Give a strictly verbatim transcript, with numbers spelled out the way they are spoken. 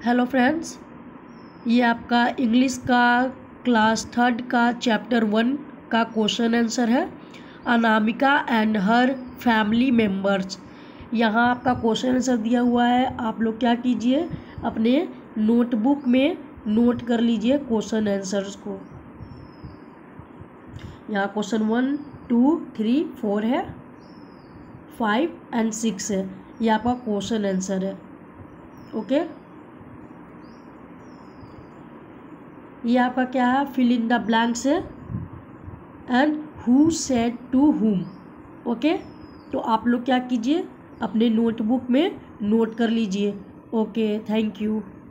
Hello friends, ये आपका English का क्लास थर्ड का चैप्टर वन का क्वेश्चन आंसर है। Anamika and her family members. यहाँ आपका क्वेश्चन आंसर दिया हुआ है। आप लोग क्या कीजिए, अपने नोटबुक में नोट कर लीजिए क्वेश्चन आंसर्स को। यहाँ question one two three four है, फाइव एंड सिक्स है। ये आपका क्वेश्चन आंसर है। ओके, ये आपका क्या है, फिल इन द ब्लैंक्स है and who said to whom. Okay, तो आप लोग क्या कीजिए, अपने नोटबुक में नोट कर लीजिए। Okay, thank you.